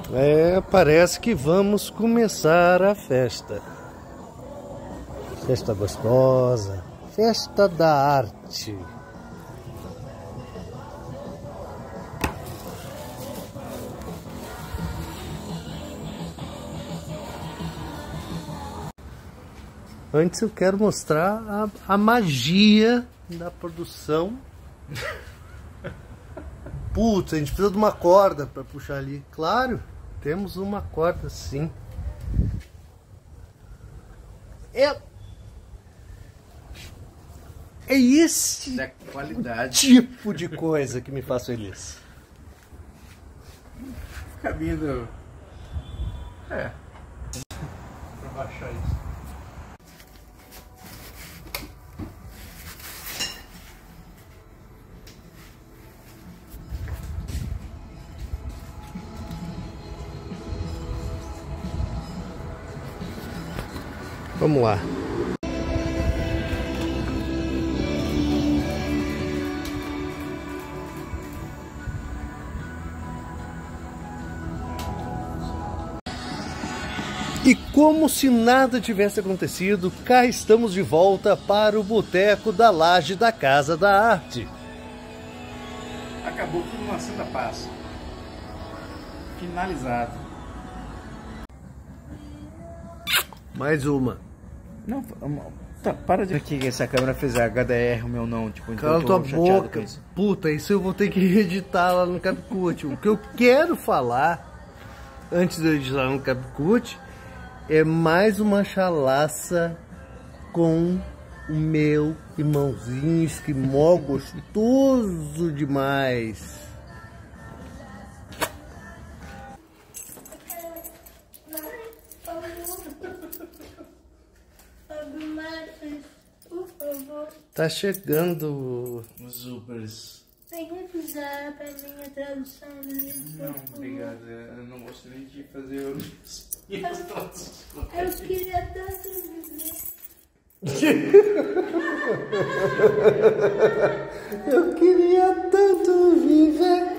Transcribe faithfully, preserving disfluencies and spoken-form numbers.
É, parece que vamos começar a festa. Festa gostosa, festa da arte. Antes eu quero mostrar a, a magia da produção. Putz, a gente precisa de uma corda para puxar ali. Claro, temos uma corda sim. É, é esse da qualidade. tipo de coisa que me faz feliz. Caminho. É. Pra baixar isso. Vamos lá. E como se nada tivesse acontecido, cá estamos de volta para o boteco da laje da Casa da Arte. Acabou tudo uma santa paz. Finalizado. Mais uma. Não, tá, para de aqui que essa câmera fez H D R, o meu não, tipo, então Cala eu tô tua chateado boca. com isso. Puta, isso eu vou ter que editar lá no CapCut. O que eu quero falar, antes de eu editar no CapCut, é mais uma chalaça com o meu irmãozinho esquimó gostoso demais. Tá chegando Os Ubers. Pode usar pra mim a tradução do livro. Não, obrigado. Eu não gosto nem de fazer o Eu queria tanto viver. Eu queria tanto viver.